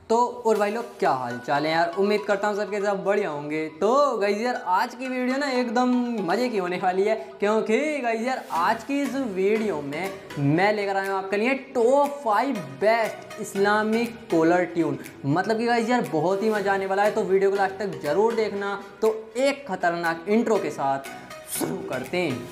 तो और भाई लोग क्या हाल चाल है यार। उम्मीद करता हूँ सबके सब बढ़िया होंगे। तो गाइस यार आज की वीडियो ना एकदम मज़े की होने वाली है, क्योंकि गाइस यार आज की इस वीडियो में मैं लेकर आया हूँ आपके लिए top 5 best Islamic caller tune. मतलब कि गाइस यार बहुत ही मज़ा आने वाला है, तो वीडियो को लास्ट तक ज़रूर देखना। तो एक खतरनाक इंट्रो के साथ शुरू करते हैं।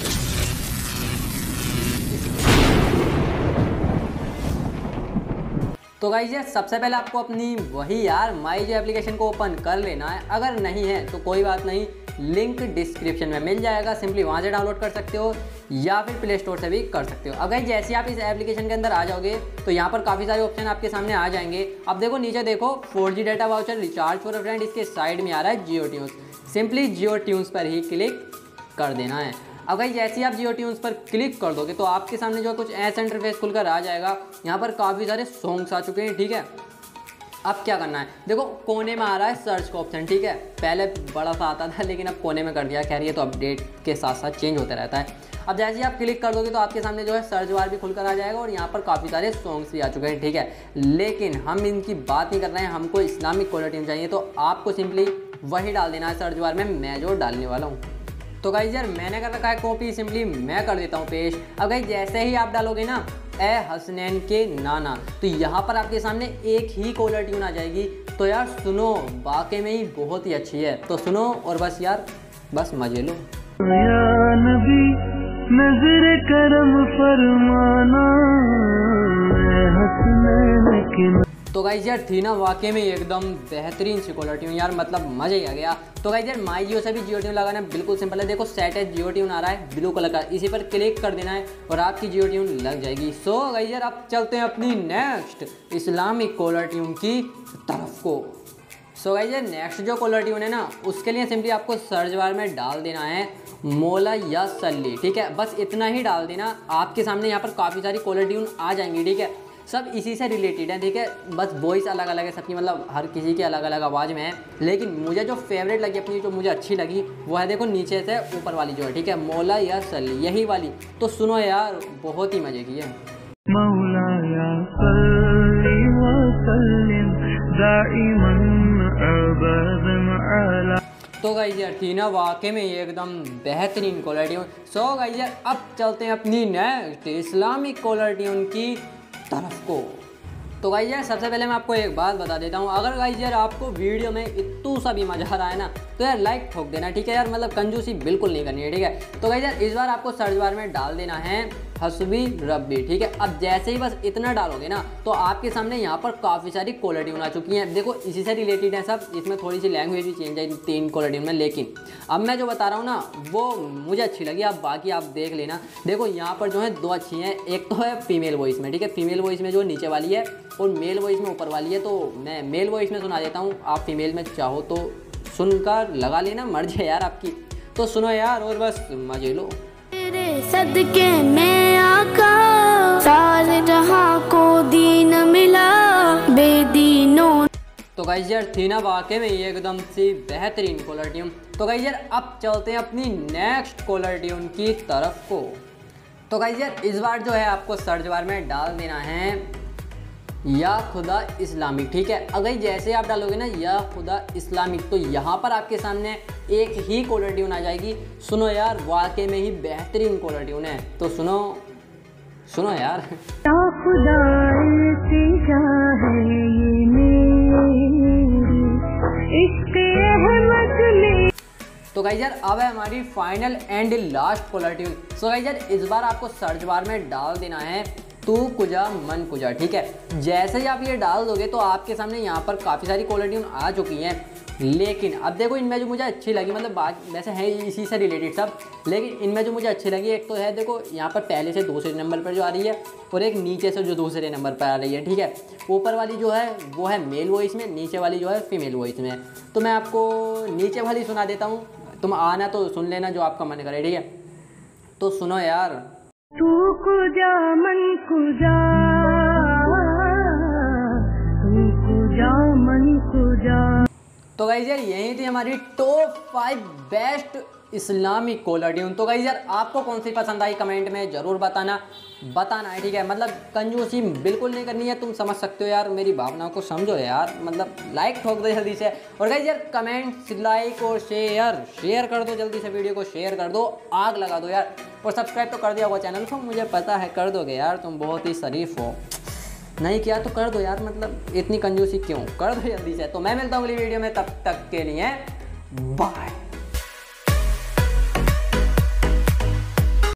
तो गाइस यार सबसे पहले आपको अपनी वही यार माई जो एप्लीकेशन को ओपन कर लेना है। अगर नहीं है तो कोई बात नहीं, लिंक डिस्क्रिप्शन में मिल जाएगा, सिंपली वहाँ से डाउनलोड कर सकते हो या फिर प्ले स्टोर से भी कर सकते हो। अगर जैसे आप इस एप्लीकेशन के अंदर आ जाओगे तो यहाँ पर काफ़ी सारे ऑप्शन आपके सामने आ जाएंगे। अब देखो नीचे देखो 4G data voucher recharge for a friend, इसके साइड में आ रहा है Jio tunes. Simply Jio tunes पर ही क्लिक कर देना है। अगर जैसे ही आप जियो ट्यून्स पर क्लिक कर दोगे तो आपके सामने जो कुछ ऐसा इंटरफेस खुलकर आ जाएगा। यहाँ पर काफ़ी सारे सॉन्ग्स आ चुके हैं, ठीक है। अब क्या करना है, देखो कोने में आ रहा है सर्च का ऑप्शन, ठीक है। पहले बड़ा सा आता था लेकिन अब कोने में कर दिया। खैर ये तो अपडेट के साथ साथ चेंज होता रहता है। अब जैसे ही आप क्लिक कर दोगे तो आपके सामने जो है सर्च बार भी खुलकर आ जाएगा और यहाँ पर काफ़ी सारे सॉन्ग्स भी आ चुके हैं, ठीक है। लेकिन हम इनकी बात नहीं कर रहे हैं, हमको इस्लामिक कॉलर ट्यून चाहिए। तो आपको सिंपली वही डाल देना है सर्च बार में, मैं जो डालने वाला हूँ। तो गाइस यार मैंने कर रखा है कॉपी, सिंपली मैं कर देता हूँ पेश। अब गाइस जैसे ही आप डालोगे ना ए हसनैन के नाना, तो यहाँ पर आपके सामने एक ही कॉलर ट्यून आ जाएगी। तो यार सुनो, वाकई में ही बहुत ही अच्छी है। तो सुनो और बस यार बस मजे लो। या नबी नजर करम फरमाना ए हसनैन के। तो गाइस यार थी ना वाकई में एकदम बेहतरीन सी कॉलर ट्यून यार, मतलब मज़ा ही आ गया। तो गाइस यार माई जियो से भी जियो ट्यून लगाना बिल्कुल सिंपल है। देखो सेट है जियो ट्यून आ रहा है ब्लू कलर का, इसी पर क्लिक कर देना है और आपकी जियो ट्यून लग जाएगी। सो गाइस यार अब चलते हैं अपनी नेक्स्ट इस्लामिक कॉलर ट्यून की तरफ को। सो गाइस यार नेक्स्ट जो कॉलर ट्यून है ना, उसके लिए सिंपली आपको सर्च बार में डाल देना है मौला या सल्ली, ठीक है। बस इतना ही डाल देना, आपके सामने यहाँ पर काफ़ी सारी कॉलर ट्यून आ जाएंगी, ठीक है। सब इसी से रिलेटेड है, ठीक है। बस वॉइस अलग अलग है सबकी, मतलब हर किसी की अलग अलग आवाज़ में है। लेकिन मुझे जो फेवरेट लगी अपनी, जो मुझे अच्छी लगी वो है देखो नीचे से ऊपर वाली जो है, ठीक है, मौला या सल्ली, यही वाली। तो सुनो यार बहुत ही मज़े की है। मौला या सल्ली व सल्लिम दाइमन अबदन अला। तो गाइस यार थी ना वाकई में ये एकदम बेहतरीन कॉलर ट्यून। सो गाइस यार अब चलते हैं अपनी नेक्स्ट इस्लामिक कॉलर ट्यून की तरफ को। तो गाइस यार सबसे पहले मैं आपको एक बात बता देता हूँ, अगर गाइस यार आपको वीडियो में इतना सा भी मजा आ रहा है ना तो यार लाइक ठोक देना, ठीक है यार, मतलब कंजूसी बिल्कुल नहीं करनी है, ठीक है। तो गाइस यार इस बार आपको सर्च बार में डाल देना है हसबी रब्बी, ठीक है। अब जैसे ही बस इतना डालोगे ना तो आपके सामने यहाँ पर काफ़ी सारी कॉलर ट्यून आ चुकी हैं। देखो इसी से रिलेटेड है सब, इसमें थोड़ी सी लैंग्वेज भी चेंज है 3 कॉलर ट्यून में। लेकिन अब मैं जो बता रहा हूँ ना वो मुझे अच्छी लगी, अब बाकी आप देख लेना। देखो यहाँ पर जो है 2 अच्छी हैं, एक तो है फीमेल वॉइस में, ठीक है, फीमेल वॉइस में जो नीचे वाली है और मेल वॉइस में ऊपर वाली है। तो मैं मेल वॉइस में सुना देता हूँ, आप फीमेल में चाहो तो सुनकर लगा लेना, मर्जी है यार आपकी। तो सुनो यार और बस मजे लो। तेरे सदके में आका सारे जहां को दीन मिला बेदीनों। तो गाइस यार थी ना वाकई में ये एकदम सी बेहतरीन कॉलर ट्यून। तो गाइस यार अब चलते हैं अपनी नेक्स्ट कॉलर ट्यून की तरफ को। तो गाइस यार इस बार जो है आपको सर्च बार में डाल देना है या खुदा इस्लामिक, ठीक है। अगर जैसे आप डालोगे ना या खुदा इस्लामिक तो यहाँ पर आपके सामने एक ही कॉलर ट्यून आ जाएगी। सुनो यार वाकई में ही बेहतरीन कॉलर ट्यून है। तो सुनो सुनो यार। या खुदा तेजा है ये मेरी इश्क़ अहमद में। तो गाइस यार अब है हमारी final and last caller tune. So guys यार इस बार आपको सर्च बार में डाल देना है तू कुजा मन कुजा, ठीक है। जैसे ही आप ये डाल दोगे तो आपके सामने यहाँ पर काफ़ी सारी कॉलर ट्यून आ चुकी हैं। लेकिन अब देखो इनमें जो मुझे अच्छी लगी, मतलब वैसे है इसी से रिलेटेड सब, लेकिन इनमें जो मुझे अच्छी लगी एक तो है देखो यहाँ पर पहले से दूसरे नंबर पर जो आ रही है और एक नीचे से जो दूसरे नंबर पर आ रही है, ठीक है। ऊपर वाली जो है वो है मेल वॉइस में, नीचे वाली जो है फीमेल वॉइस में। तो मैं आपको नीचे वाली सुना देता हूँ, तुम आना तो सुन लेना जो आपका मन करे, ठीक है। तो सुनो यार। तू कुजा मन कुजा, तू कुजा मन कुजा। तो गाइस यार यही थी हमारी top 5 best Islamic caller tune. तो गाइस यार आपको कौन सी पसंद आई कमेंट में ज़रूर बताना है, ठीक है। मतलब कंजूसी बिल्कुल नहीं करनी है, तुम समझ सकते हो यार, मेरी भावनाओं को समझो यार। मतलब लाइक ठोक दो जल्दी से, और गाइस यार कमेंट, लाइक और शेयर कर दो, जल्दी से वीडियो को शेयर कर दो, आग लगा दो यार। और सब्सक्राइब तो कर दिया होगा चैनल को, मुझे पता है कर दोगे यार, तुम बहुत ही शरीफ हो। नहीं किया तो कर दो यार, मतलब इतनी कंजूसी क्यों, कर दो जल्दी से। तो मैं मिलता हूँ अगली वीडियो में, तब तक के लिए बाय।